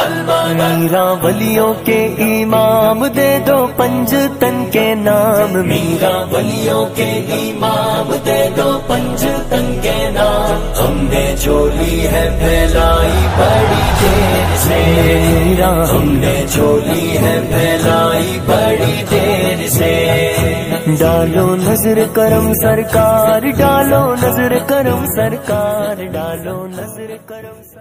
मीरा वलियों के इमाम दे दो पंजतन के नाम। मीरा वलियों के इमाम दे दो पंजतन के नाम। हमने झोली है फैलाई बड़ी देर से। मीरा हमने झोली है फैलाई बड़ी देर से। डालो नजर करम सरकार, डालो नजर करम सरकार, डालो नजर करम।